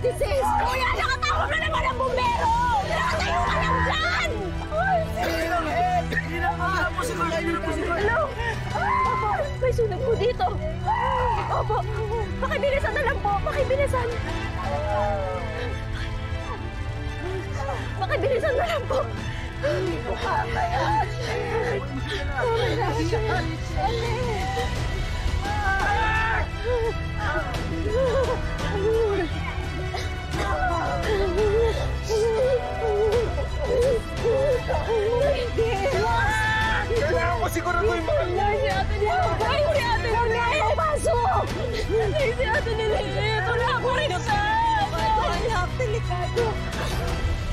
buti, sis! Kuya, nakatawag na naman ang bumbero! Nakatayo ka lang dyan! Hindi lang, Hen! Hindi lang, po si Kuya! Hindi lang po si Kuya! Hello? Opo, may sunog po dito. Opo, pakibilisan na lang po, pakibilisan. Pakibilisan na lang po. Hindi ko kakayan! Kailangan ko siguro ito yung mahal mo! Si Ate Lilet! Si Ate Lilet! Pasok! Si Ate Lilet! Wala ko rin siya! Anak, delikado!